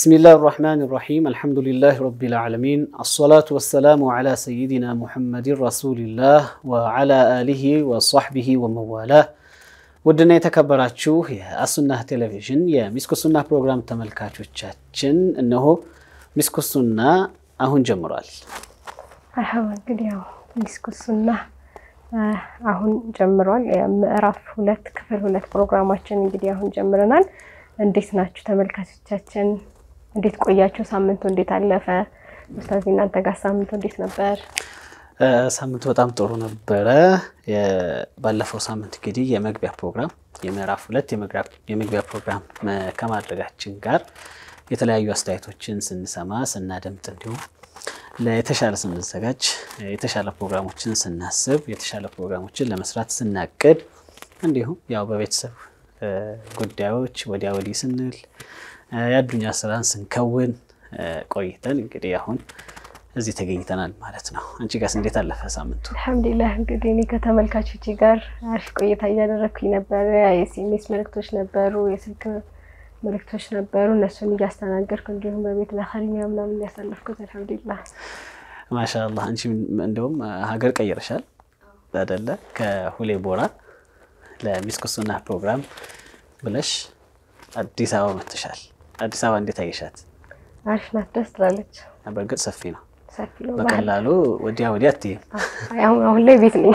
بسم الله الرحمن الرحيم الحمد لله رب العالمين الصلاة والسلام على سيدنا محمد رسول الله وعلى آله وصحبه وموالاه ودنا يتكبراتشو يا السنة تلفزيون يا مسكو السنة برنامج تملكاتشوچاچن انه مسكو السنة አሁን ጀምሯል እንግዲህ ያው مسكو السنة አሁን ጀምሯል ምዕራፍ 2 ክፍል 2 ፕሮግራማችን እንግዲህ አሁን ጀምረናል እንዴት ናችሁ ተመልካቾቻችን እንዴት ቆያችሁ ሳምንቱ እንዴት አለፈ ኡስታዝ እናንተ ጋር ሳምንቱ እንዴት ነበር ሳምንቱ በጣም ጥሩ ነበር ባለፈው ሳምንት እንግዲህ የመግቢያ ፕሮግራም የምዕራፍ 2 የመግቢያ ፕሮግራም ከማድረጋችን ጋር የተለያዩ አስተያየቶችን ስንሰማ ስናደምጥ እንዲሁ ለተሻለ ስንዘጋጅ የተሻለ ፕሮግራሞችን ስናስብ የተሻለ ፕሮግራሞችን ለመስራት ስናቅድ እንዲሁ ያው በቤተሰብ ጉዳዮች ወዲያ ወዲህ ስንል ያዱኛ ስራን ስንከውን ቆይተን እንግዲህ አሁን እዚህ ተገኝተናል ማለት ነው አንቺ ጋርስ እንዴት አለፈ ሳምንቱ አልহামዱሊላህ እንግዲህ እኔ ከተመልካቾቼ ጋር አሪፍ ቆይታ እያደረኩኝ ነበር የኤስኤምኤስ መልእክቶች ነበሩ የስልክ መልእክቶች ነበሩ እነሱን እያስተናገርኩ እንዲሁም በቤት ለኸሪሚያ ምናምን ያሳለፍኩት አልহামዱሊላህ ማሻአላህ አንቺ እንደውም ሀገር ቀይረሻል አይደለ ከሁሌ ቦራ ለሚስኩ ሱና ፕሮግራም ብለሽ አዲስ አበባ መጥተሻል አዲስ አበባ እንዴት አየሻት አሪፍ ናት ደስ ትላለች በርግጥ ሰፊ ነው ሰፊ በቀላሉ ወዲያ አትይ አሁን ላይ ቤት ነኝ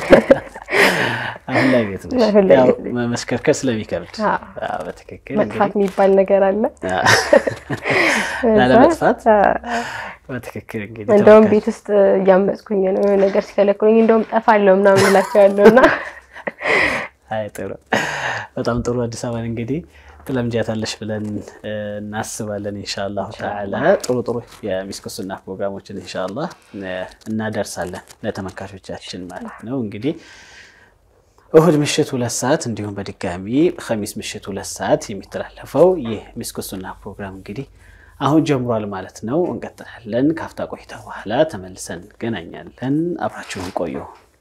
አሁን ላይ ቤት ነሽ ያው መስከርከር ስለሚከብድ በትክክል መጥፋት የሚባል ነገር አለ ለመጥፋት በትክክል እንግዲህ እንደውም ቤት ውስጥ ያመጽኩኝ ነው የሆነ ነገር ሲከለክሉኝ እንደውም ጠፋለሁ ምናምን እላቸዋለሁና አይ ጥሩ በጣም ጥሩ አዲስ አበባ እንግዲህ ተለምጃታለሽ ብለን እናስባለን ኢንሻአላህ ተዓላ ጥሩ የሚስኩ ሱና ፕሮግራሞችን ኢንሻአላህ እናደርሳለን ለተመልካቾቻችን ማለት ነው እንግዲህ እሁድ ምሽት 2 ሰዓት እንዲሁም በድጋሚ ኸሚስ ምሽት 2 ሰዓት የሚተላለፈው ይህ ሚስኩ ሱና ፕሮግራም እንግዲህ አሁን ጀምሯል ማለት ነው እንቀጥላለን ካፍታ ቆይታ በኋላ ተመልሰን ገናኛለን አብራችሁን ቆዩ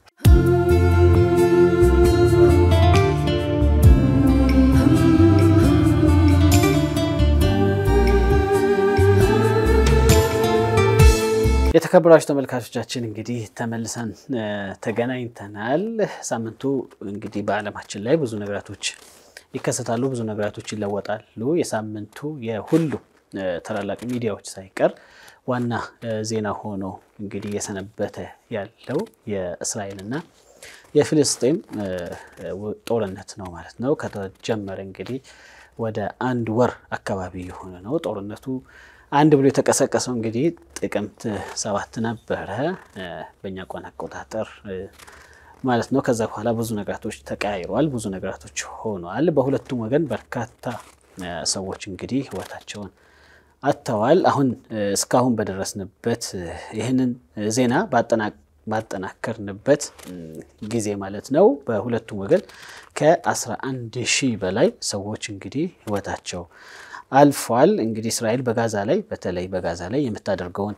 የተከበራችሁ ተመልካቾቻችን እንግዲህ ተመልሰን ተገናኝተናል ሳምንቱ እንግዲህ በአለማችን ላይ ብዙ ነገራቶች ይከሰታሉ ብዙ ነገራቶች ይለወጣሉ የሳምንቱ የሁሉ ተላላቅ ሚዲያዎች ሳይቀር ዋና ዜና ሆኖ እንግዲህ የሰነበተ ያለው የእስራኤልና የፍልስጤም ጦርነት ነው ማለት ነው ከተጀመረ እንግዲህ ወደ 1 ወር አካባቢ የሆነ ነው ጦርነቱ አንድ ብሎ የተቀሰቀሰው እንግዲህ ጥቅምት 7 ነበረ በእኛ ቋን አቆጣጠር ማለት ነው ከዛ በኋላ ብዙ ነገራቶች ተቀያይሯል ብዙ ነገራቶች ሆኗል በሁለቱም ወገን በርካታ ሰዎች እንግዲህ ህይወታቸውን አጥተዋል አሁን እስካሁን በደረስንበት ይሄንን ዜና ባጠናከርንበት ጊዜ ማለት ነው በሁለቱም ወገን ከ11000 በላይ ሰዎች እንግዲህ ህይወታቸው አልፏል እንግዲህ እስራኤል በጋዛ ላይ በተለይ በጋዛ ላይ የምታደርገውን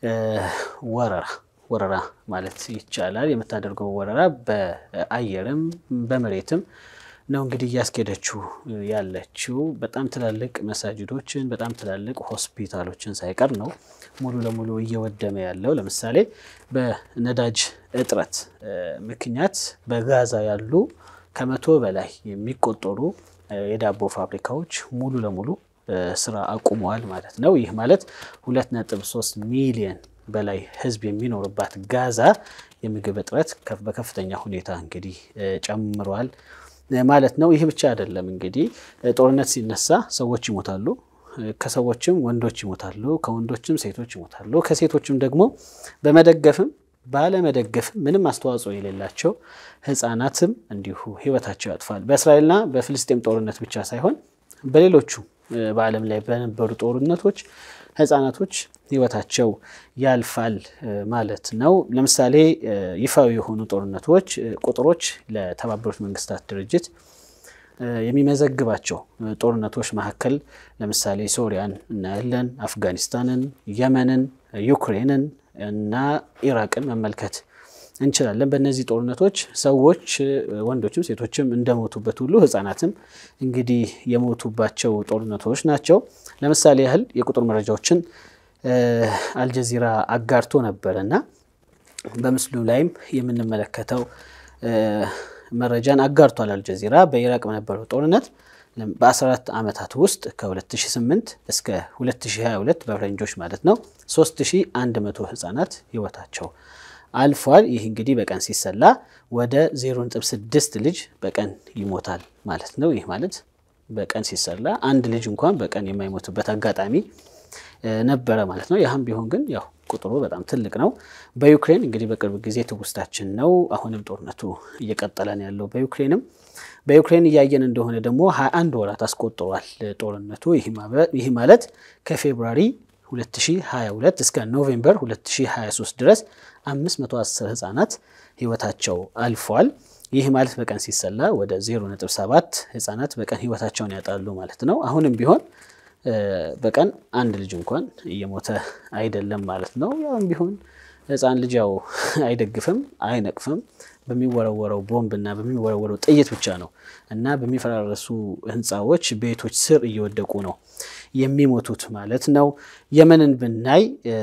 ወረራ ማለት ይቻላል የምታደርገው ወረራ በአየርም በመሬትም ነው እንግዲህ ያስከደችው ያለችው በጣም ትላልቅ መሳጅዶችን በጣም ትላልቅ ሆስፒታሎችን ሳይቀር ነው ሙሉ ለሙሉ እየወደመ ያለው ለምሳሌ በነዳጅ እጥረት ምክንያት በጋዛ ያሉ ከ100 በላይ የሚቆጠሩ የዳቦ ፋብሪካዎች ሙሉ ለሙሉ ስራ አቁመዋል ማለት ነው ይህ ማለት 2.3 ሚሊዮን በላይ ህዝብ የሚኖርባት ጋዛ የምግብ እጥረት በከፍተኛ ሁኔታ እንግዲህ ጨምሯል ማለት ነው ይህ ብቻ አይደለም እንግዲህ ጦርነት ሲነሳ ሰዎች ይሞታሉ ከሰዎችም ወንዶች ይሞታሉ ከወንዶችም ሴቶች ይሞታሉ ከሴቶችም ደግሞ በመደገፍም ባለመደገፍ ምንም አስተዋጽኦ የሌላቸው ህፃናትም እንዲሁ ህይወታቸው ያጥፋል በእስራኤልና በፍልስጤም ጦርነት ብቻ ሳይሆን በሌሎቹ በአለም ላይ በነበሩ ጦርነቶች ህፃናቶች ህይወታቸው ያልፋል ማለት ነው ለምሳሌ ይፋዊ የሆኑ ጦርነቶች ቁጥሮች ለተባበሩት መንግስታት ድርጅት የሚመዘግባቸው ጦርነቶች መካከል ለምሳሌ ሶሪያን እናያለን አፍጋኒስታንን የመንን ዩክሬንን እና ኢራቅን መመልከት እንችላለን። በእነዚህ ጦርነቶች ሰዎች ወንዶችም ሴቶችም እንደሞቱበት ሁሉ ህፃናትም እንግዲህ የሞቱባቸው ጦርነቶች ናቸው። ለምሳሌ ያህል የቁጥር መረጃዎችን አልጀዚራ አጋርቶ ነበርና በምስሉ ላይም የምንመለከተው መረጃን አጋርቷል። አልጀዚራ በኢራቅ በነበረው ጦርነት በ14 ዓመታት ውስጥ ከ2008 እስከ 2022 በፈረንጆች ማለት ነው 3100 ህፃናት ህይወታቸው አልፏል። ይህ እንግዲህ በቀን ሲሰላ ወደ 0.6 ልጅ በቀን ይሞታል ማለት ነው። ይህ ማለት በቀን ሲሰላ አንድ ልጅ እንኳን በቀን የማይሞትበት አጋጣሚ ነበረ ማለት ነው። ያም ቢሆን ግን ያው ቁጥሩ በጣም ትልቅ ነው። በዩክሬን እንግዲህ በቅርብ ጊዜ ትውስታችን ነው። አሁንም ጦርነቱ እየቀጠለ ነው ያለው በዩክሬን እያየን እንደሆነ ደግሞ 21 ወራት አስቆጥሯል ጦርነቱ። ይህ ማለት ከፌብሩዋሪ 2022 እስከ ኖቬምበር 2023 ድረስ 510 ህፃናት ህይወታቸው አልፏል። ይህ ማለት በቀን ሲሰላ ወደ 0.7 ህፃናት በቀን ህይወታቸውን ያጣሉ ማለት ነው። አሁንም ቢሆን በቀን አንድ ልጅ እንኳን እየሞተ አይደለም ማለት ነው። ያውም ቢሆን ህፃን ልጅ ያው አይደግፍም አይነቅፍም በሚወረወረው ቦምብና በሚወረወረው ጥይት ብቻ ነው እና በሚፈራረሱ ህንጻዎች ቤቶች ስር እየወደቁ ነው የሚሞቱት ማለት ነው። የመንን ብናይ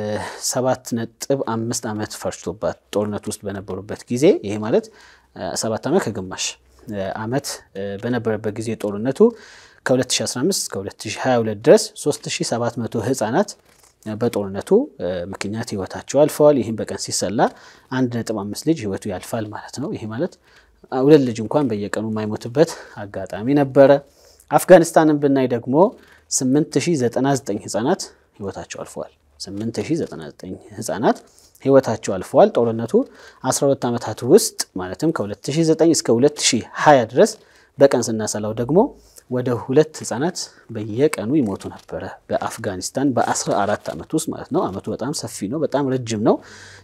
7.5 ዓመት ፈርቶባት ጦርነት ውስጥ በነበሩበት ጊዜ ይሄ ማለት 7 ዓመት ከግማሽ ዓመት በነበረበት ጊዜ ጦርነቱ ከ2015 እስከ 2022 ድረስ 3700 ህፃናት በጦርነቱ ምክንያት ህይወታቸው አልፈዋል። ይሄን በቀን ሲሰላ 1.5 ልጅ ህይወቱ ያልፋል ማለት ነው። ይሄ ማለት ሁለት ልጅ እንኳን በየቀኑ የማይሞትበት አጋጣሚ ነበረ። አፍጋኒስታንን ብናይ ደግሞ 8099 ህፃናት ህይወታቸው አልፈዋል። 8099 ህፃናት ህይወታቸው አልፈዋል። ጦርነቱ 12 ዓመታት ውስጥ ማለትም ከ2009 እስከ 2020 ድረስ በቀን ስናሰላው ደግሞ ወደ 2 ህፃናት በየቀኑ ይሞቱ ነበር በአፍጋኒስታን በ14 ዓመት ውስጥ ማለት ነው። ዓመቱ በጣም ሰፊ ነው፣ በጣም ረጅም ነው።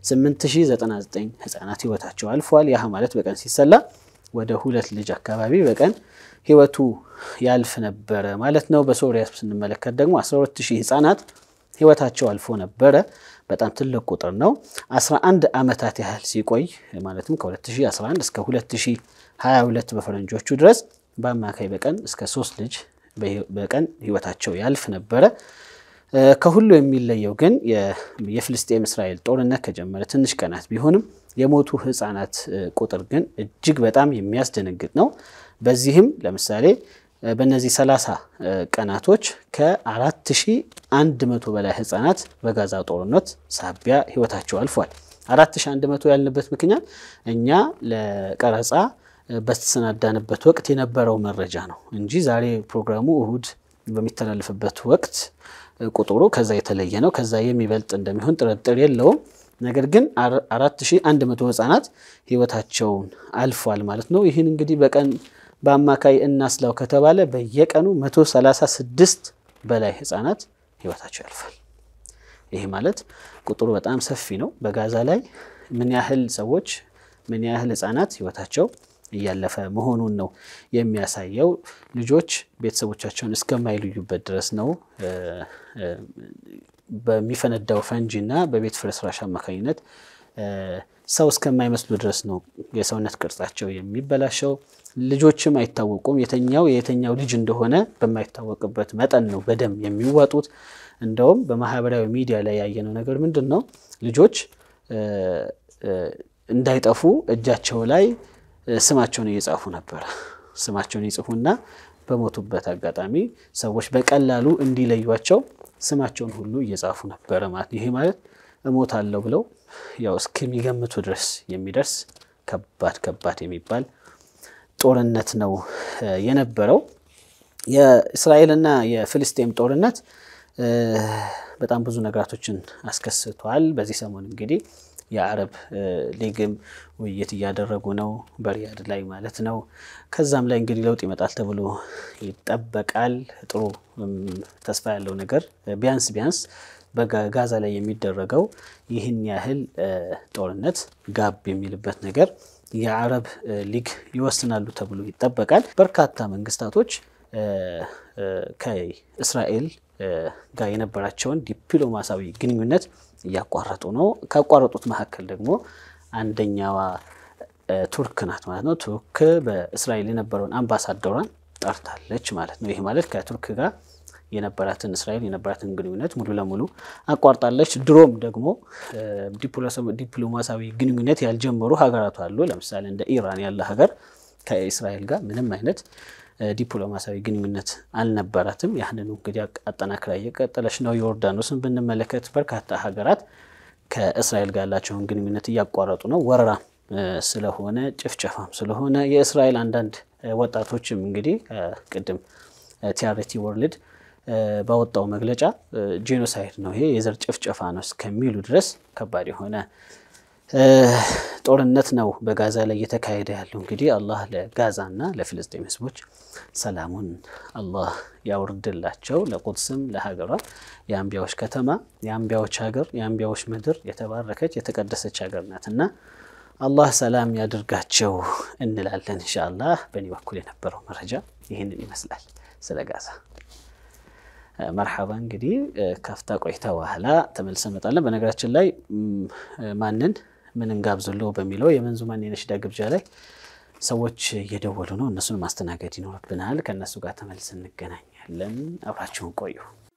8099 ህፃናት ህይወታቸው አልፏል። ያ ማለት በቀን ሲሰላ ወደ 2 ልጅ አካባቢ በቀን ህይወቱ ያልፍ ነበር ማለት ነው። በሶሪያ ስንመለከት ደግሞ 12000 ህፃናት ህይወታቸው አልፎ ነበር። በጣም ትልቅ ቁጥር ነው። 11 ዓመታት ያህል ሲቆይ ማለትም ከ2011 እስከ 2022 በፈረንጆቹ ድረስ በአማካይ በቀን እስከ 3 ልጅ በቀን ህይወታቸው ያልፍ ነበር። ከሁሉ የሚለየው ግን የፍልስጤም እስራኤል ጦርነት ከጀመረ ትንሽ ቀናት ቢሆንም የሞቱ ህፃናት ቁጥር ግን እጅግ በጣም የሚያስደነግጥ ነው። በዚህም ለምሳሌ በእነዚህ 30 ቀናቶች ከ4100 በላይ ህፃናት በጋዛ ጦርነት ሳቢያ ህይወታቸው አልፏል። 4100 ያልንበት ምክንያት እኛ ለቀረጻ በተሰናዳንበት ወቅት የነበረው መረጃ ነው እንጂ ዛሬ ፕሮግራሙ እሁድ በሚተላለፍበት ወቅት ቁጥሩ ከዛ የተለየ ነው። ከዛ የሚበልጥ እንደሚሆን ጥርጥር የለውም። ነገር ግን 4100 ህፃናት ህይወታቸውን አልፏል ማለት ነው። ይህን እንግዲህ በቀን በአማካይ እናስላው ከተባለ በየቀኑ 136 በላይ ህፃናት ህይወታቸው ያልፋል። ይሄ ማለት ቁጥሩ በጣም ሰፊ ነው። በጋዛ ላይ ምን ያህል ሰዎች ምን ያህል ህፃናት ህይወታቸው እያለፈ መሆኑን ነው የሚያሳየው። ልጆች ቤተሰቦቻቸውን እስከማይለዩበት ድረስ ነው በሚፈነዳው ፈንጂና በቤት ፍርስራሽ አማካኝነት ሰው እስከማይመስሉ ድረስ ነው የሰውነት ቅርጻቸው የሚበላሸው። ልጆችም አይታወቁም። የተኛው ልጅ እንደሆነ በማይታወቅበት መጠን ነው በደም የሚዋጡት። እንደውም በማህበራዊ ሚዲያ ላይ ያየነው ነገር ምንድነው? ልጆች እንዳይጠፉ እጃቸው ላይ ስማቸውን እየጻፉ ነበር። ስማቸውን ይጽፉና በሞቱበት አጋጣሚ ሰዎች በቀላሉ እንዲለዩቸው ስማቸውን ሁሉ እየጻፉ ነበር ማለት። ይሄ ማለት እሞታለሁ ብለው ያው እስከሚገምቱ ድረስ የሚደርስ ከባድ የሚባል ጦርነት ነው የነበረው። የእስራኤልና የፍልስጤም ጦርነት በጣም ብዙ ነገራቶችን አስከስቷል። በዚህ ሰሞን እንግዲህ የአረብ ሊግም ውይይት እያደረጉ ነው በሪያድ ላይ ማለት ነው። ከዛም ላይ እንግዲህ ለውጥ ይመጣል ተብሎ ይጠበቃል። ጥሩ ተስፋ ያለው ነገር ቢያንስ በጋዛ ላይ የሚደረገው ይህን ያህል ጦርነት ጋብ የሚልበት ነገር የአረብ ሊግ ይወስናሉ ተብሎ ይጠበቃል። በርካታ መንግስታቶች ከእስራኤል ጋር የነበራቸውን ዲፕሎማሲያዊ ግንኙነት እያቋረጡ ነው። ካቋረጡት መካከል ደግሞ አንደኛዋ ቱርክ ናት ማለት ነው ቱርክ በእስራኤል የነበረውን አምባሳደሯን ጠርታለች ማለት ነው ይሄ ማለት ከቱርክ ጋር የነበራትን እስራኤል የነበራትን ግንኙነት ሙሉ ለሙሉ አቋርጣለች ድሮም ደግሞ ዲፕሎማሲያዊ ግንኙነት ያልጀመሩ ሀገራት አሉ ለምሳሌ እንደ ኢራን ያለ ሀገር ከእስራኤል ጋር ምንም አይነት ዲፕሎማሲያዊ ግንኙነት አልነበራትም ያንን እንግዲህ አጠናክራ እየቀጠለች ነው ዮርዳኖስን ብንመለከት በርካታ ሀገራት ከእስራኤል ጋር ያላቸውን ግንኙነት እያቋረጡ ነው ወረራ ስለሆነ ጭፍጨፋም ስለሆነ የእስራኤል አንዳንድ ወጣቶችም እንግዲህ ቅድም ቲአርቲ ወርልድ ባወጣው መግለጫ ጄኖሳይድ ነው ይሄ የዘር ጭፍጨፋ ነው እስከሚሉ ድረስ ከባድ የሆነ ጦርነት ነው በጋዛ ላይ እየተካሄደ ያለው እንግዲህ አላህ ለጋዛና ለፍልስጤም ህዝቦች ሰላሙን አላህ ያወርድላቸው ለቁድስም ለሀገሯ የአንቢያዎች ከተማ የአንቢያዎች ሀገር የአንቢያዎች ምድር የተባረከች የተቀደሰች ሀገር ናትና አላህ ሰላም ያድርጋቸው እንላለን ኢንሻአላህ በእኔ በኩል የነበረው መረጃ ይሄንን ይመስላል ስለ ጋዛ مرحبا እንግዲህ ካፍታ ቆይታ በኋላ ተመልሰን መጣለን በነገራችን ላይ ማንን ምን እንጋብዘለው በሚለው የመንዙማን የነሽዳ ግብዣ ላይ ሰዎች እየደወሉ ነው እነሱን ማስተናገድ ይኖርብናል ከነሱ ጋር ተመልሰን እንገናኛለን አብራችሁን ቆዩ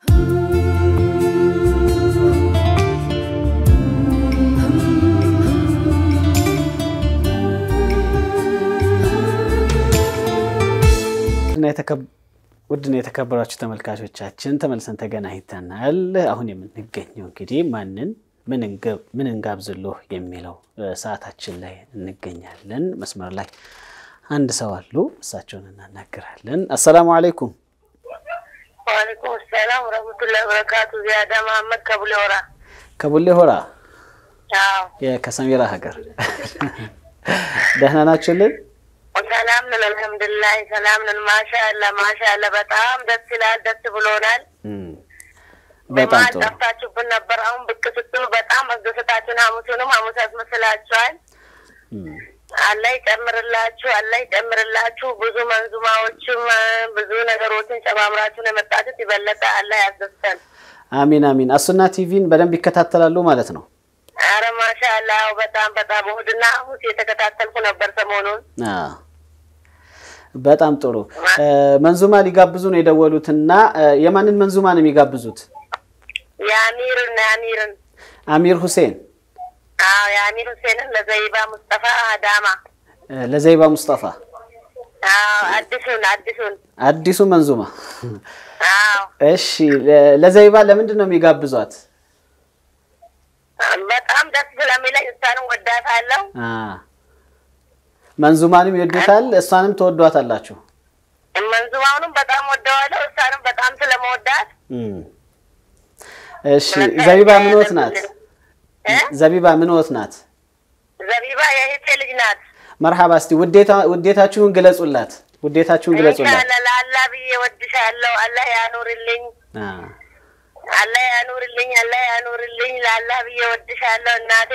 ውድና የተከበራችሁ ተመልካቾቻችን ተመልሰን ተገናኝተናል አሁን የምንገኘው እንግዲህ ማንን ምን እንጋብዘለው የሚለው ሰዓታችን ላይ እንገኛለን መስመር ላይ አንድ ሰው አሉ እሳቸውን እናናገራለን አሰላሙ አለይኩም ወአለይኩም ሰላም ወራህመቱላሂ ወበረካቱ ዚያዳ መሐመድ ከቡሌ ሆራ አዎ የከሰሚራ ሀገር ደህና ናችሁልን ሰላም ነን አልহামዱሊላህ ሰላም ነን ማሻአላ በጣም ደስ ይላል ደስ ብሎናል በጣም ጥሩ ታጣችሁብን ነበር አሁን ብቅ ስትሉ በጣም አስደሰታችሁና ሐሙስ አስመስላችኋል አላህ ይጨምርላችሁ ብዙ መንዙማዎችም ብዙ ነገሮችን ጨማምራችሁ ለመጣችሁ ይበለጣ አላህ ያስደስተን አሚን አሱና ቲቪን በደንብ ይከታተላሉ ማለት ነው አረ ማሻአላ በጣም ወድና ሁት የተከታተልኩ ነበር ሰሞኑን በጣም ጥሩ መንዙማ ሊጋብዙ ነው የደወሉትና የማንን መንዙማ ነው የሚጋብዙት የአሚርን አሚር ሁሴን የአሚር ሁሴን ለዘይባ ሙስጠፋ አዲሱ መንዙማ እሺ ለዘይባ ለምንድን ነው የሚጋብዟት በጣም ደስ ስለሚለኝ እሷንም ወዳታለሁ መንዙማንም ይወዱታል እሷንም ተወዷታላችሁ መንዙማውንም በጣም ወደዋለሁ እሷንም በጣም ስለመወዳት እሺ ዘቢባ ምንወት ናት ዘቢባ የህቴ ልጅ ናት مرحبا እስቲ ውዴታችሁን ግለጹላት ለአላህ ብዬ ወድሻለሁ አላህ ያኑርልኝ አላህ ያኑርልኝ ለአላህ ብዬ ወድሻለሁ እናቴ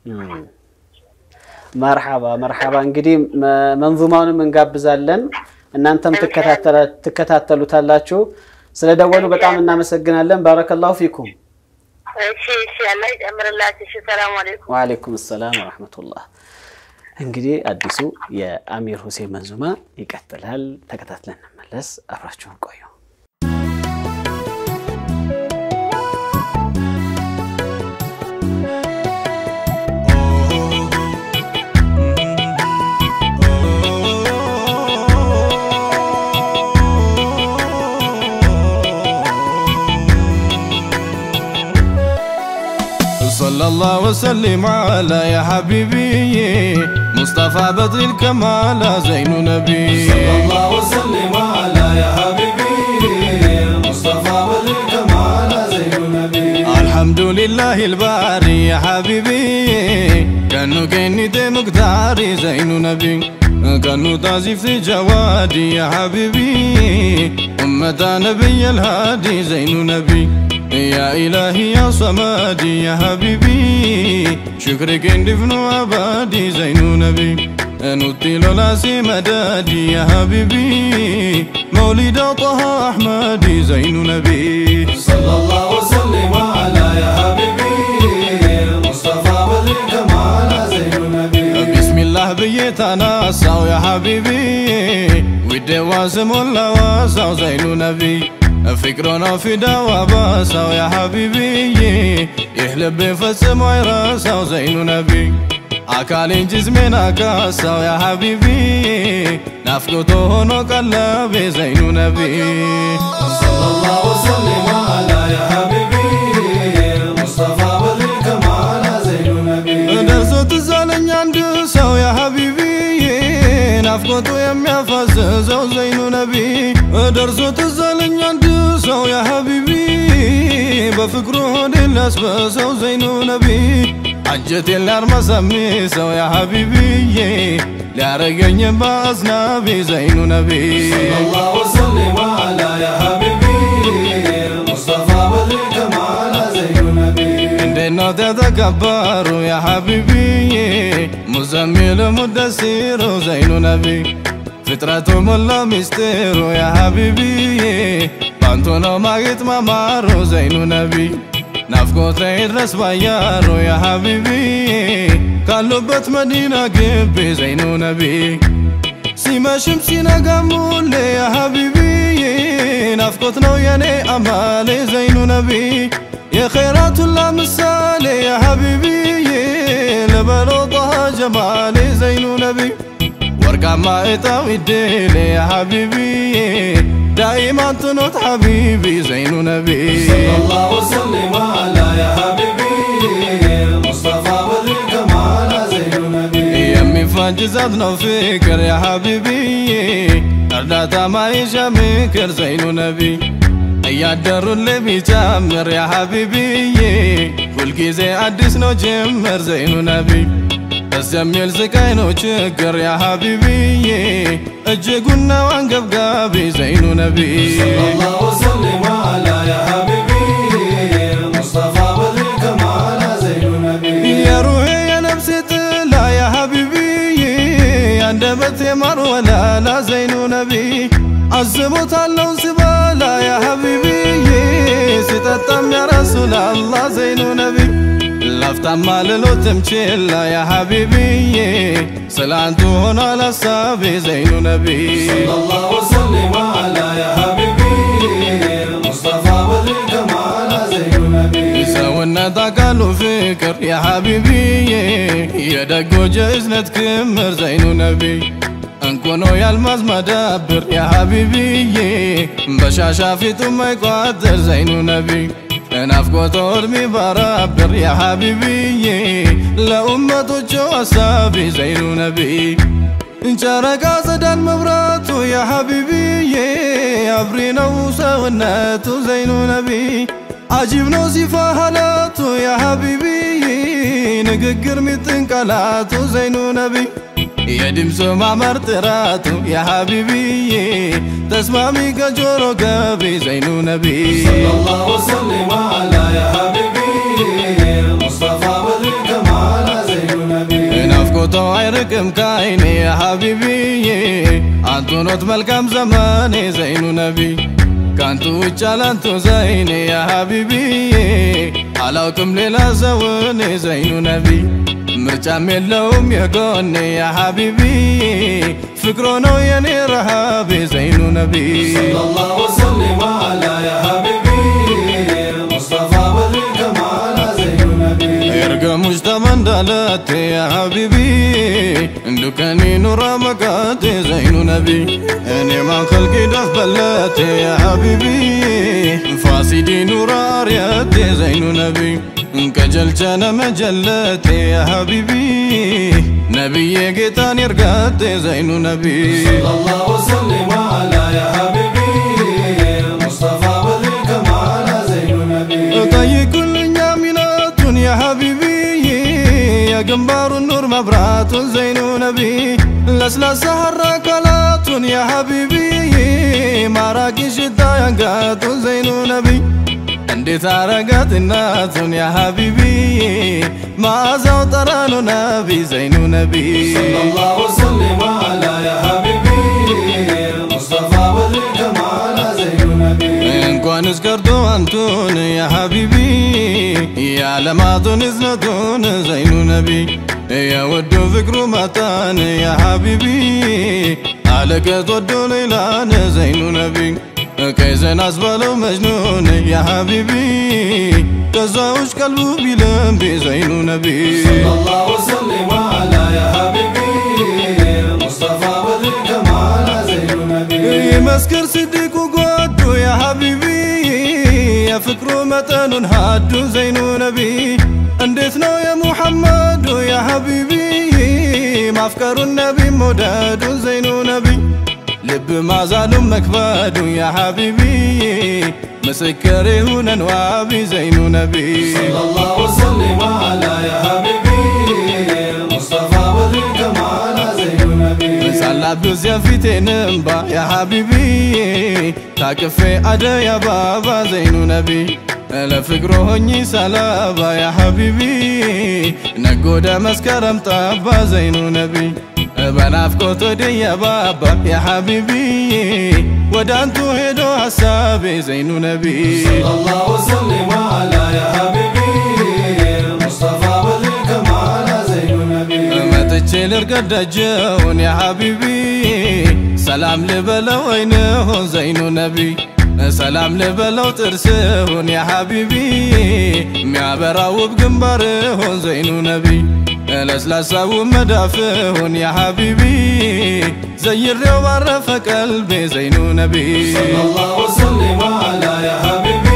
مرحبا እንግዲህ መንዙማውንም እንጋብዛለን እናንተም ትከታተሉታላችሁ ስለደወሉ በጣም እናመሰግናለን ባረከላሁ ፊኩም እሺ አላህ ይጨምርላችሁ ሰላም አለይኩም ወአለይኩም ሰላም ወራህመቱላህ እንግዲህ አዲሱ የአሚር ሁሴን መንዙማ ይቀጥላል ተከታትለን እንመለስ አብራችሁን ቆዩ صلى الله وسلم على يا حبيبي مصطفى بدر الكمال زين نبي صلى الله وسلم على يا حبيبي مصطفى بدر الكمال زين نبي الحمد لله الباري يا حبيبي كانوا كنت مقداري زين نبي كانوا تازف في جوادي يا حبيبي أمة نبي الهادي زين نبي يا إلهي يا صمادي يا حبيبي شكرك اندفن عبادي زين نبي نطي للاسي مدادي يا حبيبي مولد طه أحمدي زين نبي صلى الله وسلم على يا حبيبي مصطفى بدر الكمال زين نبي بيتنا ساو يا حبيبي ودي واسم ولا واساو زين نبي فكرنا في دوا باساو يا حبيبي يحلب بفسم ويراساو زين نبي أكالين جسمنا كاساو يا حبيبي نفقته هنو قلبي زين نبي صلى الله وسلم على يا حبيبي مصطفى بدر الكمال زين نبي درسو تزالن عند ساو يا حبيبي نفقته يميا فززو زين نبي درسو تزالن عند ساو يا حبيبي بفكره دلس بسو زين نبي حجت النار مسمي سو يا حبيبي لا رجعني بأصنابي زين نبي صلى الله وسلم على يا حبيبي مصطفى بدر الكمال زين نبي عندنا تتكبر يا حبيبي مزمل مدسير زين نبي فطرته ملا مستير يا حبيبي بانتونا ماغت مامار زين نبي نفقوت ريدرس بايارو يا حبيبي قلبت مدينة قبي زين نبي سيما شمسينا قمول يا حبيبي نفقوتنا ياني أمالي زين نبي يا خيرات الله مسالي يا حبيبي لبروطها جمالي زين نبي ورقا ما إطاوي الديلي يا حبيبي دائما تنوت حبيبي زين نبي صلى الله وسلم على يا حبيبي مصطفى بدر الكمال زين نبي يمي فانجزتنا فكر يا حبيبي أرداتا ما يشمكر زين نبي يادر اللي بيجمر يا حبيبي كل كيزي أدس نو جمر زين نبي الزميل سكاينو شكر يا حبيبي أجيقنا وانقب قابي زين نبي صلى الله وسلم على يا حبيبي مصطفى بدر الكمال زين نبي يا روحي يا نفسي لا يا حبيبي عندبت مر ولا لا زين نبي عزبت اللون سبالا يا حبيبي ستتم يا رسول الله زين نبي لفتم ماللو تمشيلا يا حبيبي سلانتو هنا لصابي زين نبي صلى الله وسلم على يا حبيبي مصطفى بدر الكمال زين نبي سونا تقالوا فكر يا حبيبي يا دقو جزنة كمر زين نبي انكونو يا الماز مدبر يا حبيبي بشاشا في ثم يقدر زين نبي نفقوت أرمي برابر يا حبيبي لأمة جواسابي زين نبي انشارك أزدان مبراتو يا حبيبي أبرينا وساوناتو زين نبي عجيب نوصفة حالاتو يا حبيبي نققر متنقلاتو زين نبي يا دمسو مع مرتراتو يا حبيبي تسمامي كجورو قابي زين نبي صلى الله وسلم على يا حبيبي مصطفى بدر الكمال زين نبي نفقوتو عيركم كايني يا حبيبي أنتو نوت ملكم زماني زين نبي كانتو وچالانتو زيني يا حبيبي علاوكم ليلا زوني زين نبي مرجع ملوم يقوني يا حبيبي فكرونو يني رهابي زين نبي صلى الله وسلم على يا حبيبي مصطفى بدر الكمال زين نبي يرقى مجتمع دالاتي يا حبيبي دكاني نورا مكاتي زين نبي اني ما خلقي دف بلاتي يا حبيبي فاسدي نورا رياتي زين نبي كجلجنا مجلاتي يا حبيبي نبي قيتان يرقاتي زين نبي صلى الله وسلم على يا حبيبي مصطفى بدر الكمال زين نبي طي كل نعمينات يا حبيبي يا جنبار النور مبرات زين نبي لسلس حركات يا حبيبي مراكي شتا ينقات زين نبي እንዴት አረጋት እናቱን ያ ሀቢቢ ማዛው ጠራኑ ነቢ ዘይኑ ነቢ ሰለላሁ ወሰለም አላ ያ ሀቢቢ ሙስጠፋ በድር ከማላ ዘይኑ ነቢ እንኳንስ ቀርቶ አንቱን ያ ሀቢቢ የዓለማቱን እዝነቱን ዘይኑ ነቢ يا ودو فكرو متان يا حبيبي عليك تودو ليلان زين نبي كيزن أسبالو مجنون يا حبيبي تزاوج قلبو بلم بزين نبي صلى الله وسلم على يا حبيبي مصطفى بدر كمال زين نبي مسكر صديق وقدو يا حبيبي يا فكرو متان هادو زين نبي اندثنا يا محمد يا حبيبي مافكر النبي مودد زين نبي لب ما زالوا مكباد يا حبيبي مسكري هنا نوابي زين نبي صلى الله وسلم على يا حبيبي مصطفى بدر كمال زين نبي صلى بزيا في تنبا يا حبيبي تاكفي أدا يا بابا زين نبي لفكرو هني سلابا يا حبيبي نقودا مسكرم طابا زين نبي بنافكو تودي يا بابا يا حبيبي ودانتو هدو حسابي زين نبي صلى الله وسلم على يا حبيبي مصطفى بدر كمال زين نبي ما تجيلر قد جون يا حبيبي سلام لبلو عينه زين نبي سلام لبلو ترسهون يا حبيبي معبراو بجنبره زين نبي لسلاسو مدافعون يا حبيبي زي الريوار قلبي زين نبي صلى الله وسلم على يا حبيبي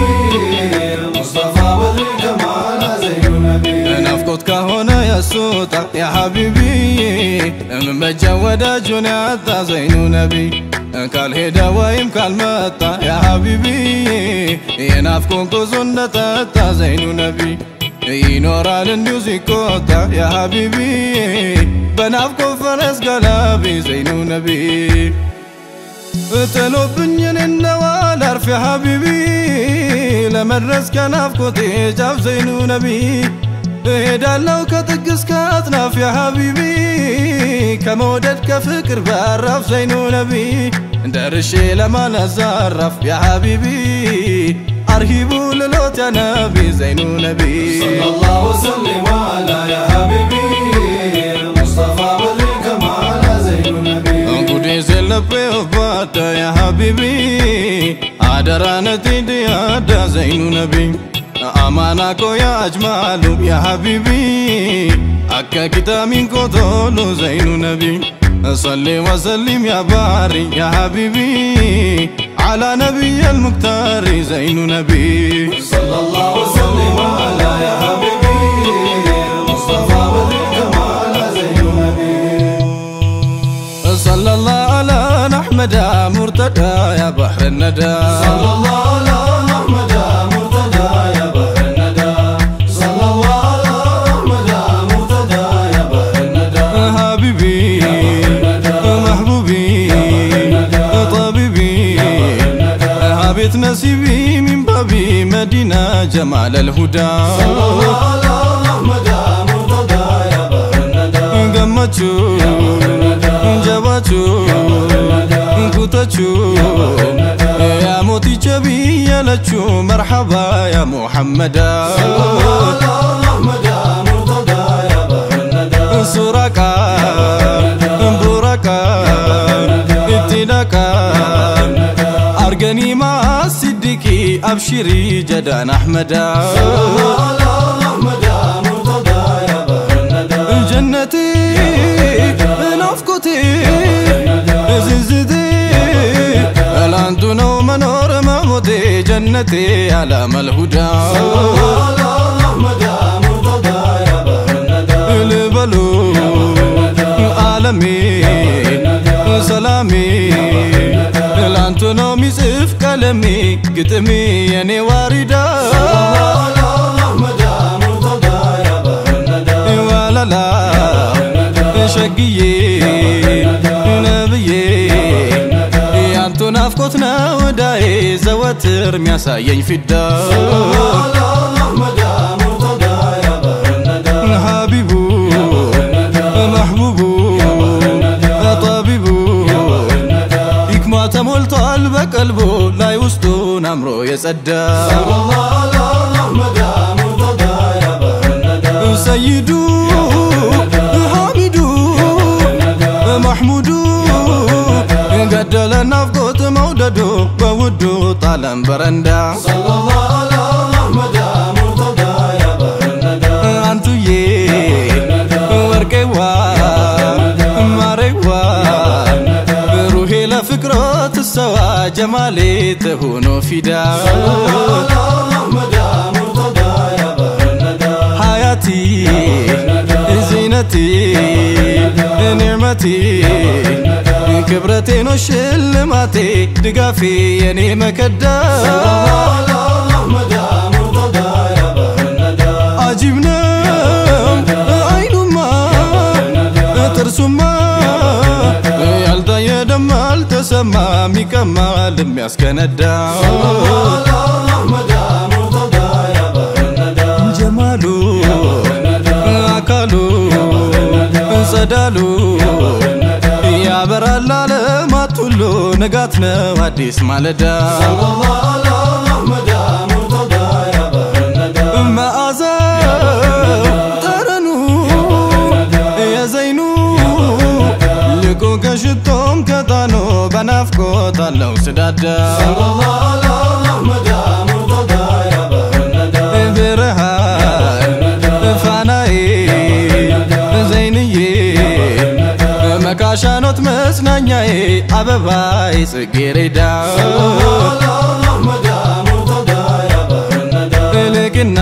مصطفى بدر كمال زين نبي نفقد كهونا يا سوطة يا حبيبي من بجودا جناتا زين نبي قال هدا ويم قال متا يا حبيبي ينافقون كوزون تاتا زين نبي ينورال النيوزيكوتا يا حبيبي بنافقو فرس قلبي زين نبي تلوبنين النوال عرف يا حبيبي لمرس كنافقوتي جاب زين نبي هدالو كتقس كاتناف يا حبيبي كمودد كفكر بعرف زين نبي درشي لما نزرف يا حبيبي أرهبوا للوت يا نبي زين نبي صلى الله وسلم على يا حبيبي مصطفى بدر كمال زين نبي قدي زلبي وباتا يا حبيبي عدرانتي ديادا زين نبي أماناكو يا أجمالو يا حبيبي أكا كتامين كتولو زين نبي صلي وسلم يا باري يا حبيبي على نبي المختار زين نبي صلى الله وسلم على يا حبيبي مصطفى بدر كمال زين نبي صلى الله على نحمد مرتدى يا بحر الندى صلى الله على نحمد مرتدى يا بحر الندى صلى الله على نحمد مرتدى يا بحر الندى حبيبي محبوبي طبيبي هابت نصيبي من بابي مدينة جمال الهدى صلى الله على نحمد مرتدى يا بحر الندى قمتشو جباتشو كوتاتشو يا موتي جبي يا لتشو مرحبا يا محمدا صلى الله على نحمد مرتدى يا بحر الندى سوراكا بوراكا ابتداكا أرجني مع الصديقي أبشري جدان أحمدا صلى الله على نحمد مرتدى يا بحر الندى جنتي نفقتي زنزدي الأنتو منور موتي جنتي على الهدى صلى الله على نحمد مرتدى يا بحر الندى البلو عالمي سلامي الأنتو ميزف كلامي قتمي يعني واردة صلى الله على نحمد مرتدى يا بحر الندى ولا لا شقيي نبيي أنتو نافقتنا وداي زواتر مياسايين في الدار صلى الله على نحمد مرتدى يا بحر الندى حبيبو محبوبو طبيبو يكما تمولت قلبك قلبو لا يوسطون أمرو يسدى صلى الله على نحمد مرتدى يا بحر الندى سيدو ገደለ ናፍቆት መውደዱ በውዱ ጣለም በረንዳ ሰለላሁ ዐላ አህመድ ሙርተዳ ያ ባህረነዳ አንቱዬ ወርቄዋ ማሬዋ ሩሄ ለፍቅሮት ሰዋ ጀማሌ ተሆኖ ፊዳ አህመድ ሙርተዳ ያ ባህረነዳ ሀያቲ زينتي نعمتي كبرتي وشلماتي دقافي يني مكدا أحمد مرتضى يا بحر الندى عجبنا عين ما ترسم ما يالدا يدم التسمى مكمل مياسكندا أحمد مرتضى يا بحر الندى جماله አካሉ ጸዳሉ ያበራል ዓለማት ሁሉ ንጋት ነው አዲስ ማለዳ አህመድ ሙርተዳ ያ ባህር ነዳ መዓዛው ጠረኑ የዘይኑ ልቆ ከሽቶም ከጣኑ በናፍቆት አለው ስዳዳ አህመድ ሙርተዳ ያ ባህር ነዳ ብርሃን ፋናዬ መካሻኖት መስናኛዬ አበባይ ጽጌረዳ አህመድ ሙርተዳ ያ ባህር ነዳ ልቅና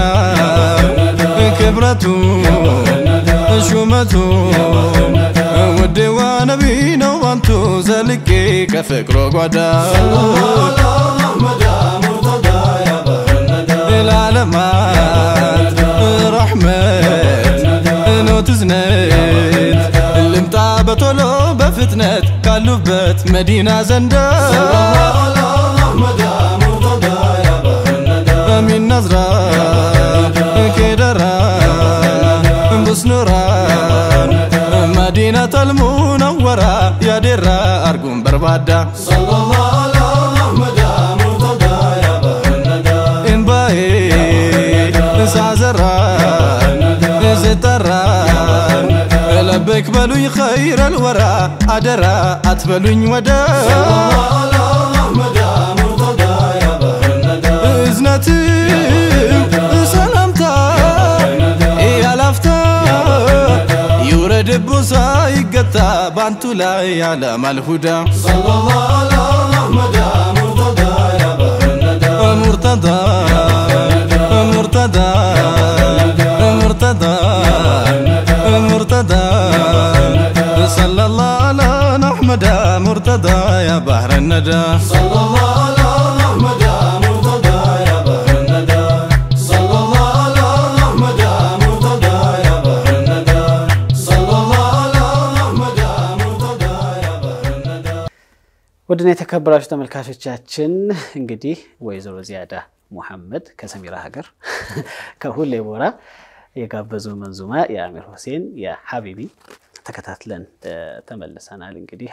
ክብረቱ ሹመቱ ውድዋ ነቢ ነው ባንቱ ዘልቄ ከፍቅሮ ጓዳ አህመድ ሙርተዳ ያ ባህር ነዳ ለዓለማት ረሕመት ኖት ዝነት ልምጣ በቶሎ በፍጥነት ካሉበት መዲና ዘንዳ አህመድ ሙርተዳ ያ ባህር ነዳ ሚን ነዝራ ከደራ ብስኑራን መዲነተ ልሙነወራ ያደራ አርጉም በርባዳ አህመድ ሙርተዳ ያ ባህር ነዳ እንባዬ ሳዘራ زترا لبيك بلوي خير الورى أدرى أتبلوي ودا أحمد مرتضى يا بحر ندى إذنتي سلامتا يا لفتا يورد بوسا يقتا بانتو لا يعلم الهدى صلى الله على أحمد مرتضى يا بحر ندى مرتضى مرتضى مرتضى مرتضى صلى الله على أحمد مرتضى يا بحر الندى صلى الله على أحمد مرتضى يا بحر الندى صلى الله على أحمد مرتضى يا بحر الندى صلى الله على أحمد مرتضى يا بحر الندى ودنا የተከበራችሁ ተመልካቾቻችን እንግዲህ ወይዘሮ ዚያዳ ሙሐመድ ከሰሚራ ሀገር ከሁሌ ቦራ የጋበዙ መንዙማ የአሚር ሁሴን የሐቢቢ ተከታትለን ተመለሰናል እንግዲህ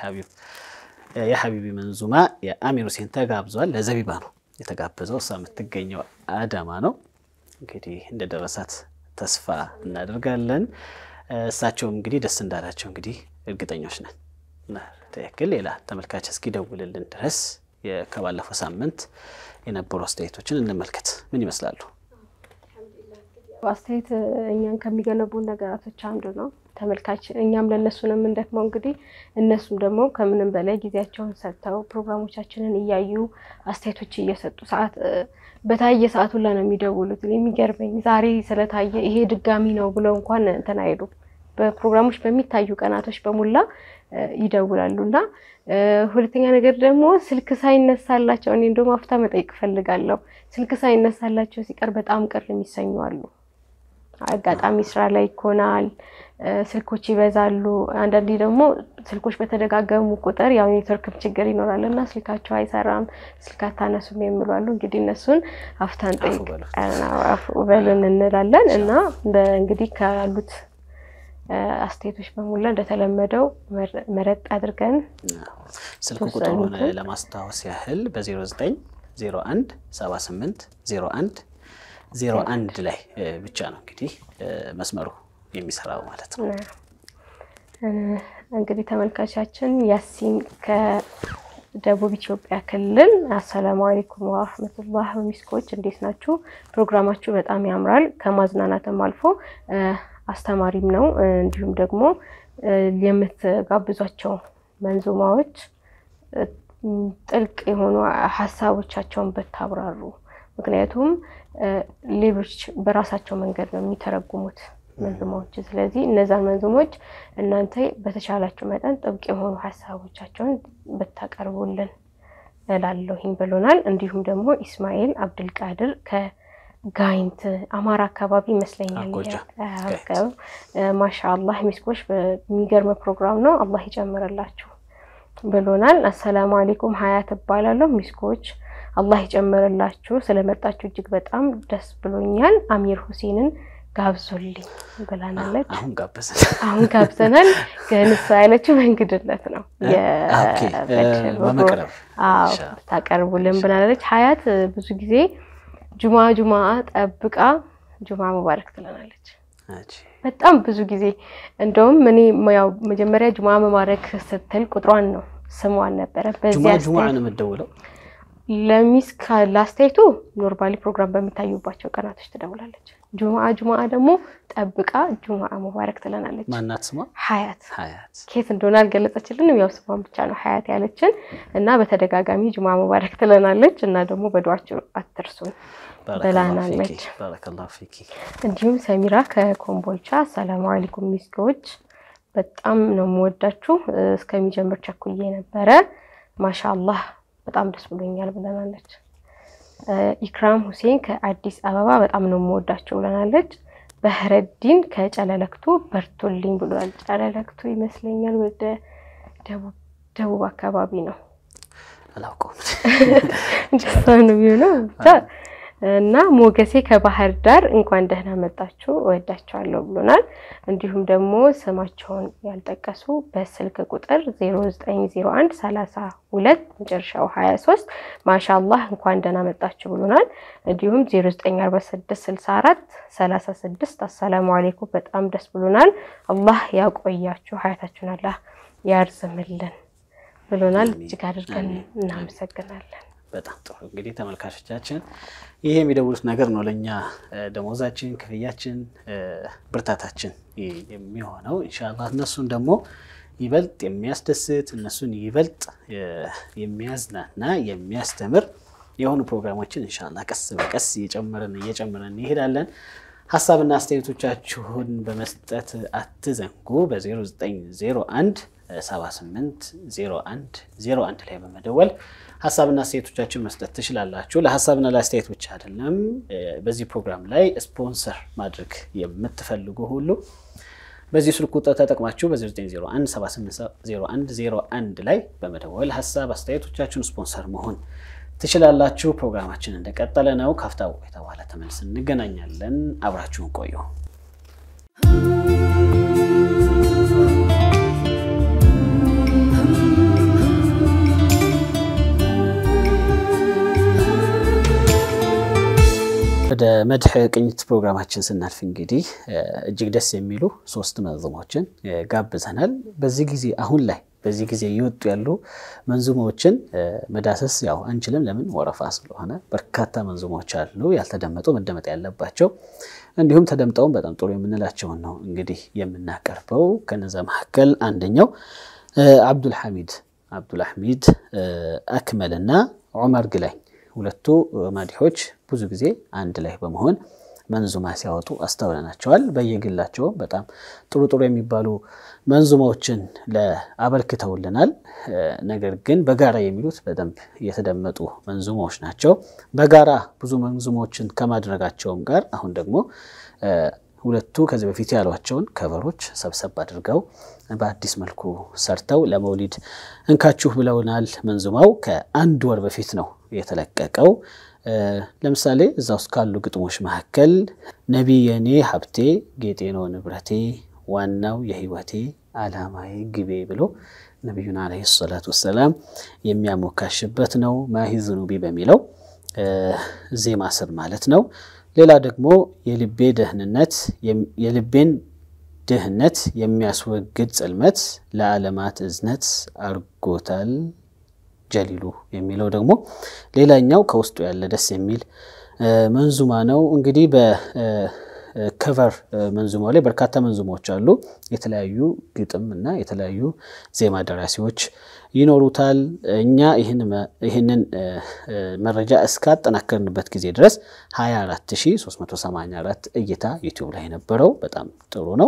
የሐቢቢ መንዙማ የአሚር ሁሴን ተጋብዟል ለዘቢባ ነው የተጋበዘው እሷ የምትገኘው አዳማ ነው እንግዲህ እንደደረሳት ተስፋ እናደርጋለን እሳቸውም እንግዲህ ደስ እንዳላቸው እንግዲህ እርግጠኞች ነን እና ተከክል ሌላ ተመልካች እስኪ ደውልልን ድረስ የከባለፈው ሳምንት የነበሩ አስተያየቶችን እንመልከት ምን ይመስላሉ አስተያየት እኛን ከሚገነቡ ነገራቶች አንዱ ነው ተመልካች እኛም ለነሱንም እንደክመው እንግዲህ እነሱም ደግሞ ከምንም በላይ ጊዜያቸውን ሰጥተው ፕሮግራሞቻችንን እያዩ አስተያየቶች እየሰጡ ሰዓት በታየ ሰዓት ሁላ ነው የሚደውሉት የሚገርመኝ ዛሬ ስለታየ ይሄ ድጋሚ ነው ብለው እንኳን እንትን አይሉ በፕሮግራሞች በሚታዩ ቀናቶች በሙላ ይደውላሉና ሁለተኛ ነገር ደግሞ ስልክ ሳይነሳላቸው እኔ እንደውም አፍታ መጠይቅ ፈልጋለሁ ስልክ ሳይነሳላቸው ሲቀር በጣም ቅር የሚሰኙ አሉ አጋጣሚ ስራ ላይ ይኮናል ስልኮች ይበዛሉ አንዳንዴ ደግሞ ስልኮች በተደጋገሙ ቁጥር ያው ኔትወርክ ችግር ይኖራልና ስልካቸው አይሰራም ስልካታ ነሱም የሚሏሉ እንግዲህ እነሱን አፍታን ጠይቀና አፉ በሉን እንላለን እና እንግዲህ ካሉት አስተያየቶች በሙላ እንደተለመደው መረጥ አድርገን ስልኩ ቁጥሩን ለማስታወስ ያህል በ09 01 78 01 01 ላይ ብቻ ነው እንግዲህ መስመሩ የሚሰራው ማለት ነው እንግዲህ ተመልካቻችን ያሲን ደቡብ ኢትዮጵያ ክልል አሰላሙ አለይኩም ወራህመቱላሂ ወሚስኮች እንዴት ናችሁ? ፕሮግራማችሁ በጣም ያምራል። ከማዝናናትም አልፎ አስተማሪም ነው። እንዲሁም ደግሞ የምትጋብዟቸው መንዙማዎች ጥልቅ የሆኑ ሐሳቦቻቸውን በታብራሩ ምክንያቱም ሌሎች በራሳቸው መንገድ ነው የሚተረጉሙት መንዙማዎች ስለዚህ እነዛን መንዙሞች እናንተ በተቻላችሁ መጠን ጥብቅ የሆኑ ሐሳቦቻቸውን በታቀርቡልን እላለሁኝ ብሎናል እንዲሁም ደግሞ ኢስማኤል አብዱል ቃድር ከጋይንት አማራ አካባቢ መስለኛል ያቀው ማሻአላህ ሚስኮች በሚገርም ፕሮግራም ነው አላህ ይጨምርላችሁ ብሎናል አሰላሙ አለይኩም ሀያት ባላለው ሚስኮች አላህ ይጨምርላችሁ ስለመጣችሁ እጅግ በጣም ደስ ብሎኛል አሚር ሁሴንን ጋብዙልኝ ብላናለች አሁን ጋብዘናል ግን ሳይለችው እንግድነት ነው በመቅረብ ታቀርቡልን ብላናለች ሀያት ብዙ ጊዜ ጁማ ጠብቃ ጁማ ሙባረክ ትለናለች በጣም ብዙ ጊዜ እንደውም እኔ ያው መጀመሪያ ጁማ ሙባረክ ስትል ቁጥሯን ነው ስሟን ነበር በዚያ ጁማ ነው መደውለው ለሚስካ ላስታይቱ ኖርማሊ ፕሮግራም በሚታዩባቸው ቀናቶች ትደውላለች ጁማ ደግሞ ጠብቃ ጁማ ሙባረክ ትለናለች ማናት ስሟ ሀያት ኬት እንደሆነ አልገለጸችልንም ያው ስሟን ብቻ ነው ሀያት ያለችን እና በተደጋጋሚ ጁማ ሙባረክ ትለናለች እና ደግሞ በዱዓችሁ አትርሱን በላናለች ባረከላሁ ፊኪ እንዲሁም ሰሚራ ከኮምቦልቻ ሰላም አለይኩም ሚስኮች በጣም ነው የምወዳችሁ እስከሚጀምር ቸኩዬ ነበር ማሻአላህ በጣም ደስ ብሎኛል ብለናለች ኢክራም ሁሴን ከአዲስ አበባ በጣም ነው የምወዳችሁ ብለናለች በህረዲን ከጨለለክቱ በርቶልኝ ብሏል ጨለለክቱ ይመስለኛል ወደ ደቡብ አካባቢ ነው አላውቀውም ጀሳኑ ነው እና ሞገሴ ከባህር ዳር እንኳን ደህና መጣችሁ ወዳችኋለሁ ብሎናል እንዲሁም ደግሞ ስማቸውን ያልጠቀሱ በስልክ ቁጥር 0901 32 መጨረሻው 23 ማሻአላህ እንኳን ደህና መጣችሁ ብሎናል እንዲሁም 0946 64 36 አሰላሙ አለይኩም በጣም ደስ ብሎናል አላህ ያቆያችሁ ሀያታችሁን አላህ ያርዝምልን ብሎናል እጅግ አድርገን እናመሰግናለን በጣም ጥሩ እንግዲህ ተመልካቾቻችን ይሄ የሚደውሉት ነገር ነው ለኛ ደሞዛችን ክፍያችን ብርታታችን የሚሆነው ኢንሻአላህ እነሱን ደግሞ ይበልጥ የሚያስደስት እነሱን ይበልጥ የሚያዝናና የሚያስተምር የሆኑ ፕሮግራሞችን ኢንሻአላህ ቀስ በቀስ እየጨመረን ይሄዳለን ሐሳብና አስተያየቶቻችሁን በመስጠት አትዘንጉ በ0901 7801 ላይ በመደወል ሐሳብና አስተያየቶቻችሁን መስጠት ትችላላችሁ ለሐሳብና ለአስተያየት ብቻ አይደለም በዚህ ፕሮግራም ላይ ስፖንሰር ማድረግ የምትፈልጉ ሁሉ በዚህ ስልክ ቁጥር ተጠቅማችሁ በ0901 7801 ላይ በመደወል ሐሳብ አስተያየቶቻችሁን ስፖንሰር መሆን ትችላላችሁ ፕሮግራማችን እንደቀጠለ ነው ካፍታው የተባለ ተመልሰን እንገናኛለን አብራችሁን ቆዩ ወደ መድህ ቅኝት ፕሮግራማችን ስናልፍ እንግዲህ እጅግ ደስ የሚሉ ሶስት መንዙሞችን ጋብዘናል በዚህ ጊዜ አሁን ላይ በዚህ ጊዜ ይወጡ ያሉ መንዙሞችን መዳሰስ ያው አንችልም ለምን ወረፋ ስለሆነ በርካታ መንዙሞች አሉ ያልተደመጡ መደመጥ ያለባቸው እንዲሁም ተደምጠው በጣም ጥሩ የምንላቸው ነው እንግዲህ የምናቀርበው ከነዛ መሐከል አንደኛው አብዱል ሐሚድ አክመልና ዑመር ግላይ ሁለቱ ማዲሆች ብዙ ጊዜ አንድ ላይ በመሆን መንዙማ ሲያወጡ አስተውለናቸዋል በየግላቸው በጣም ጥሩ የሚባሉ መንዙማዎችን ለአበርክተውልናል ነገር ግን በጋራ የሚሉት በደንብ የተደመጡ መንዙማዎች ናቸው በጋራ ብዙ መንዙማዎችን ከማድረጋቸውም ጋር አሁን ደግሞ ሁለቱ ከዚህ በፊት ያሏቸውን ከቨሮች ሰብሰብ አድርገው በአዲስ መልኩ ሰርተው ለመውሊድ እንካችሁ ብለውናል መንዙማው ከአንድ ወር በፊት ነው የተለቀቀው ለምሳሌ እዛው ካሉ ግጥሞች መሐከል ነብየኔ ሀብቴ ጌጤ ነው ንብረቴ ዋናው የህይወቴ አላማዬ ግቤ ብሎ ነብዩና አለይሂ ሰላቱ ወሰለም የሚያሞካሽበት ነው ማሂዝኑቢ በሚለው ዜማ ስር ማለት ነው ሌላ ደግሞ የልቤን ድህነት የሚያስወግድ ጽልመት ለዓለማት እዝነት አርጎታል ጀሊሉ የሚለው ደግሞ ሌላኛው ከውስጡ ያለ ደስ የሚል መንዙማ ነው እንግዲህ በከቨር መንዙማው ላይ በርካታ መንዙማዎች አሉ የተለያዩ ግጥምና የተለያዩ ዜማ ደራሲዎች ይኖሩታል እኛ ይሄንን መረጃ እስካጠናከርንበት ጊዜ ድረስ 24384 እይታ ዩቲዩብ ላይ ነበረው በጣም ጥሩ ነው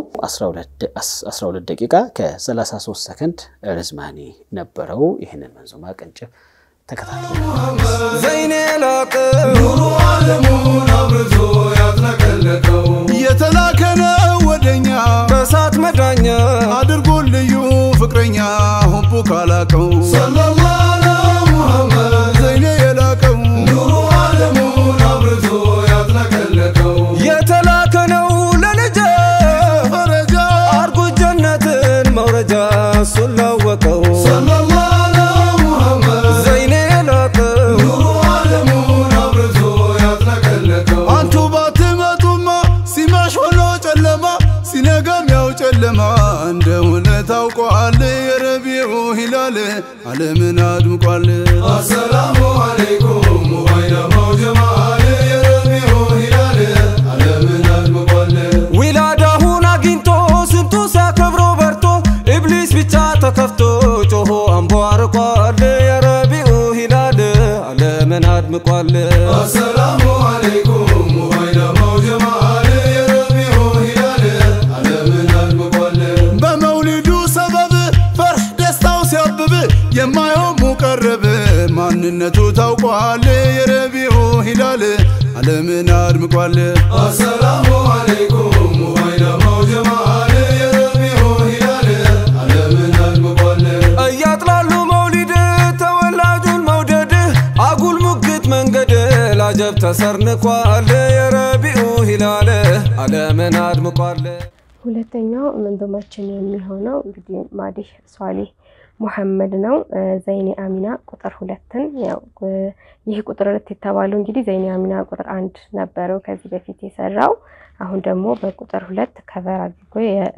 12 ደቂቃ ከ33 ሰከንድ ርዝማኔ ነበረው ይሄንን መንዙማ ቀንጭብ ተከታተሉ ዘይኔ ላቀ ኑሩ ዓለሙን አብርቶ ያጥለቀለቀው የተላከነ ወደኛ ከሳት መዳኛ አድርጎን ልዩ ፍቅረኛ ሁቡ ካላቀው ሰለላሁ ዐለይሂ ሙሐመድ ዘይኔ የላቀው ኑሩ ዓለሙን አብርቶ ያጥለቀለቀው የተላከነው ለልጄ ፈረጃ አርጉ ጀነትን መውረጃ ሱላወቀው ሰለላሁ ዐለይሂ ሙሐመድ ዘይኔ ላቀ ኑሩ ዓለሙን አብርቶ ያጥለቀለቀው አንቱ ባትመጡማ ሲመሽ ሆኖ ጨለማ ሲነጋም ያው ጨለማ እንደሆነ ታውቋል የረቢዑ ሂላል ዓለምን አድምቋል አሰላሙ አለይኩም ወይነማው ጀማል የረቢዑ ሂላል ዓለምን አድምቋል ዊላዳሁን አግኝቶ ስንቱ ሲያከብሮ በርቶ ኢብሊስ ብቻ ተከፍቶ ጮሆ አንቧርቋል የረቢዑ ሂላል ዓለምን አድምቋል አሰላሙ አለይኩም ወይነማው ጀማል የረቢዑ ሂላል ዓለምን አድምቋል በመውሊዱ ሰበብ ፈርህ ደስታው ሲያብብ የማይሆን ሙቀረብ ማንነቱ ታውቋል የረቢዑ ሂላል ዓለምን አድምቋል አሰላሙ አለይኩም ወይነማው ጀማል የረቢዑ ሂላል ዓለምን አድምቋል እያጥላሉ መውሊድ ተወላጁን መውደድ አጉል ሙግት መንገድ ላጀብ ተሰርንቋል የረቢዑ ሂላል ዓለምን አድምቋል ሁለተኛው መንዙማችን የሚሆነው እንግዲህ ማዲህ ሷሊህ ሙሐመድ ነው ዘይኔ አሚና ቁጥር 2ን ያው ይህ ቁጥር 2 የተባለው እንግዲህ ዘይኔ አሚና ቁጥር 1 ነበረው ከዚህ በፊት የሰራው አሁን ደግሞ በቁጥር 2 ከቨር አድርጎ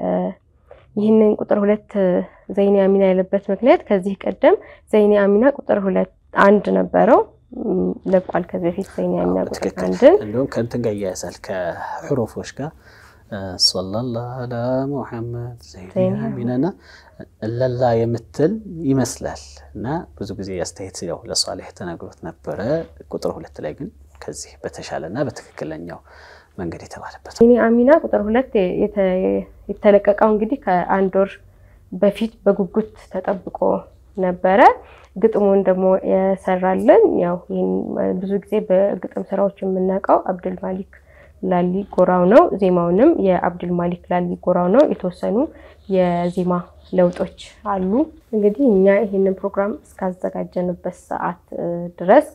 ይህንን ቁጥር 2 ዘይኔ አሚና ያለበት ምክንያት ከዚህ ቀደም ዘይኔ አሚና ቁጥር 1 ነበረው ለቋል ከዚህ በፊት ዘይኔ አሚና ቁጥር 1 እንደውም ከእንትን ጋር ያያዛል ከሕሩፎች ጋር ሰለላሁ ዐላ ሙሐመድ ዘይኔ አሚናና ለላ የምትል ይመስላል እና ብዙ ጊዜ ያስተያየት ያው ለሷሊህ ተናግሮት ነበር ቁጥር 2 ላይ ግን ከዚህ በተሻለና በትክክለኛው መንገድ የተባለበት ዘይኔ አሚና ቁጥር 2 የተለቀቀው እንግዲህ ከአንድ ወር በፊት በጉጉት ተጠብቆ ነበረ ግጥሙን ደግሞ የሰራልን ያው ብዙ ጊዜ በግጥም ስራዎች የምናውቀው አብዱል ማሊክ ላሊ ጎራው ነው ዜማውንም የአብዱል ማሊክ ላሊ ጎራው ነው የተወሰኑ የዜማ ለውጦች አሉ እንግዲህ እኛ ይሄንን ፕሮግራም እስካዘጋጀንበት ሰዓት ድረስ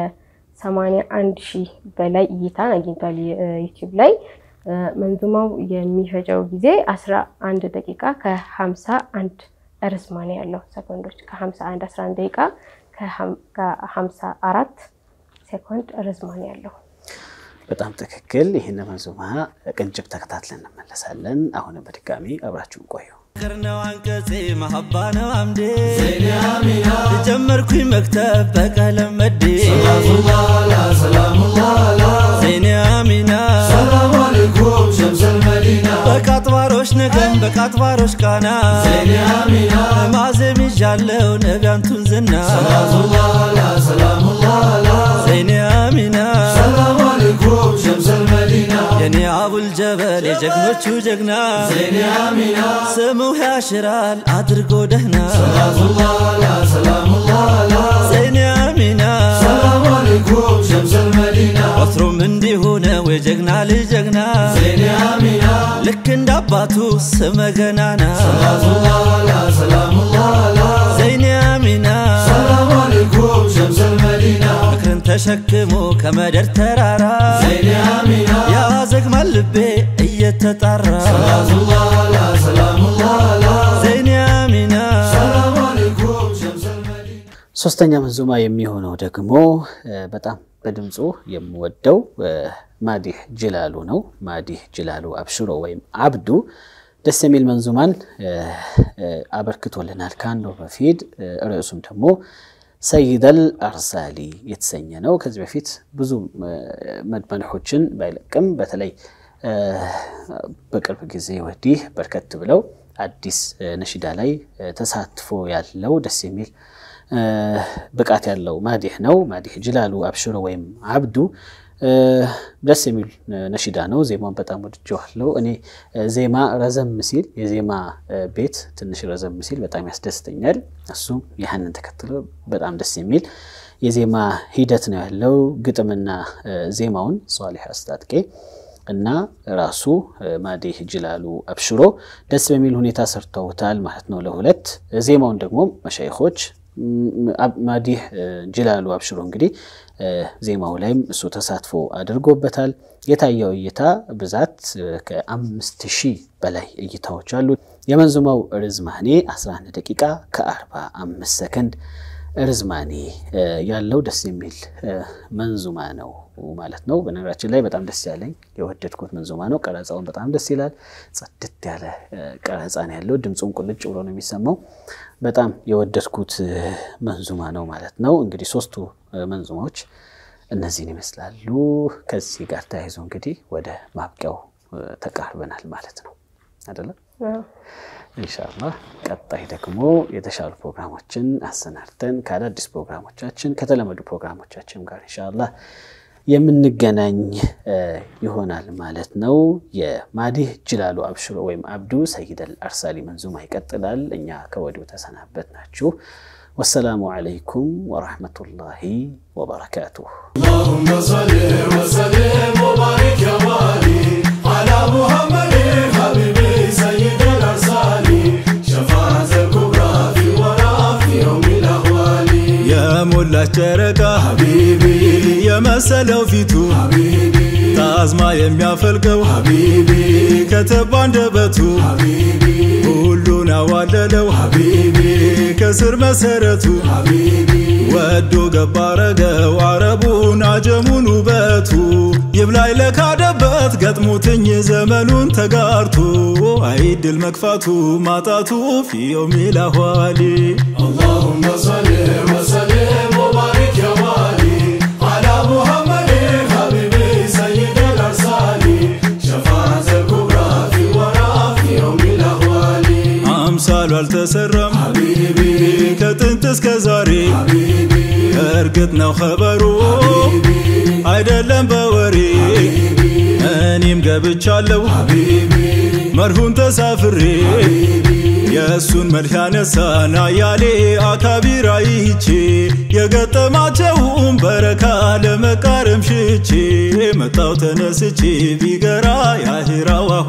ከ81000 በላይ እይታን አግኝቷል ዩቲዩብ ላይ መንዙማው የሚፈጀው ጊዜ 11 ደቂቃ ከ51 ርዝማኔ ያለው ሰከንዶች ከ51 11 ደቂቃ ከ54 ሰከንድ ርዝማኔ ያለው በጣም ትክክል ይሄን መንዙማ ቅንጭብ ተከታትለን እንመለሳለን አሁን በድጋሚ አብራችሁን ቆዩ كرنا وانكسي محبانا وعمدي ዘይኔ አሚና جمركوي مكتب بقلم مدي ሰላሙ ላላ زيني آمينا ሰላሙ አለይኩም ሸምሰል መዲና በቃጥባሮች ነገም በቃጥባሮች ቃና ዘይኔ አሚና ማዘም ይዣለው ነቢያንቱን ዝና ሰላሙ ላላ ዘይኔ አሚና ሰላሙ አለይኩም ሸምሰል መዲና የኔ አቡል ጀበል የጀግኖቹ ጀግና ዘይኔ አሚና ስሙህ ያሽራል አድርጎ ደህና ሰላሙ ላላ ዘይኔ አሚና ሰላሙ አለይኩም ሸምሰል መዲና ወትሮም እንዲሁ ነው የጀግና ልጅ ጀግና ዘይኔ አሚና ልክ እንዳባቱ ስመ ገናና ሰላሙ ላላ ዘይኔ አሚና ሰላሙ አለይኩም ሸምሰል መዲና ፍቅርን ተሸክሞ ከመደር ተራራ ዘይኔ አሚና ያዘግማል ልቤ እየተጣራ ሰላሙ ላላ ዘይኔ አሚና ሰላሙ አለይኩም ሸምሰል መዲና ሶስተኛ መንዙማ የሚሆነው ደግሞ በጣም በድምጹ የምወደው ማዲህ ጅላሉ ነው ማዲህ ጅላሉ አብሽሮ ወይም አብዱ ደስ የሚል መንዙማን አበርክቶልናል ካንዶ በፊት ርዕሱም ደግሞ ሰይደል አርሳሊ የተሰኘ ነው። ከዚህ በፊት ብዙ መድመንሖችን ባይለቅም በተለይ በቅርብ ጊዜ ወዲህ በርከት ብለው አዲስ ነሽዳ ላይ ተሳትፎ ያለው ደስ የሚል ብቃት ያለው ማዲህ ነው። ማዲህ ጅላሉ አብሽሮ ወይም አብዱ ደስ የሚል ነሽዳ ነው። ዜማውን በጣም ወድጄዋለሁ። እኔ ዜማ ረዘም ሲል የዜማ ቤት ትንሽ ረዘም ሲል በጣም ያስደስተኛል። እሱም ያንን ተከትሎ በጣም ደስ የሚል የዜማ ሂደት ነው ያለው። ግጥምና ዜማውን ሷሊህ አስታጥቄ እና ራሱ ማዲህ ጅላሉ አብሽሮ ደስ በሚል ሁኔታ ሰርተውታል ማለት ነው ለሁለት። ዜማውን ደግሞ መሻይኾች ማዲህ ጅላሉ አብሽሮ እንግዲህ ዜማው ላይም እሱ ተሳትፎ አድርጎበታል። የታየው እይታ ብዛት ከ5000 በላይ እይታዎች አሉ። የመንዙማው ርዝማኔ 11 ደቂቃ ከ45 ሰከንድ ርዝማኔ ያለው ደስ የሚል መንዙማ ነው ማለት ነው። በነገራችን ላይ በጣም ደስ ያለኝ የወደድኩት መንዙማ ነው። ቀረጻውን በጣም ደስ ይላል። ጽድት ያለ ቀረጻ ነው ያለው። ድምጹም ቁልጭ ብሎ ነው የሚሰማው። በጣም የወደድኩት መንዙማ ነው ማለት ነው። እንግዲህ ሶስቱ መንዙማዎች እነዚህን ይመስላሉ። ከዚህ ጋር ተያይዞ እንግዲህ ወደ ማብቂያው ተቃርበናል ማለት ነው አይደለም? ኢንሻአላህ ቀጣይ ደግሞ የተሻሉ ፕሮግራሞችን አሰናድተን ከአዳዲስ ፕሮግራሞቻችን ከተለመዱ ፕሮግራሞቻችን ጋር ኢንሻአላህ የምንገናኝ ይሆናል ማለት ነው። የማዲህ ጅላሉ አብሽሮ ወይም አብዱ ሰይደል አርሳሊ መንዙማ ይቀጥላል። እኛ ከወዲሁ ተሰናበትናችሁ። والسلام عليكم ورحمة الله وبركاته. اللهم صل وسلم وبارك يا والي على محمد حبيبي سيد الأرسال شفاعة الكبرى في ورى في يوم الأهوال يا مولا الشركة حبيبي يا مسلو فيتو حبيبي تازما يميافلقو حبيبي كتب عندبتو حبيبي كلنا والدلو حبيبي كسر مسرتو حبيبي ودو قبارقو عربون عجمون وباتو يبلاي لك عدبات قدموتن زمنون تقارتو عيد المكفاتو ماتاتو في يوم الأهوالي اللهم صل وسلم وبارك يا والي على محمد حبيبي سيد الأرسال شفاعة الكبرى في ورى في يوم الأهوال أمثال والتسرم حبيبي كتنتس كزاري حبيبي أرقتنا وخبرو حبيبي አይደለም በወሬ እኔም ገብቻለሁ حبيبي መርሁም ተሳፍሬ የሱን መልካነሳና ያሌ አካቢራ ይቺ የገጠማቸውም በረካ ለመቃረም ሽቼ መጣው ተነስቼ ቢገራ ያሂራዋ